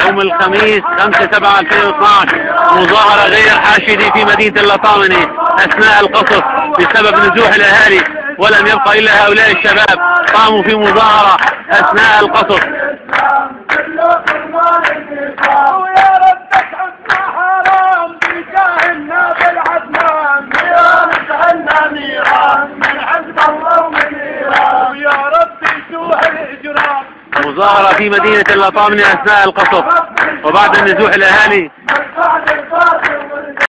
يوم الخميس 5/7/2012 مظاهرة غير حاشدة في مدينة اللطامنة أثناء القصف بسبب نزوح الأهالي، ولم يبقى إلا هؤلاء الشباب قاموا في مظاهرة أثناء القصف. مظاهرة في مدينة اللطامنة أثناء القصف وبعد النزوح الأهالي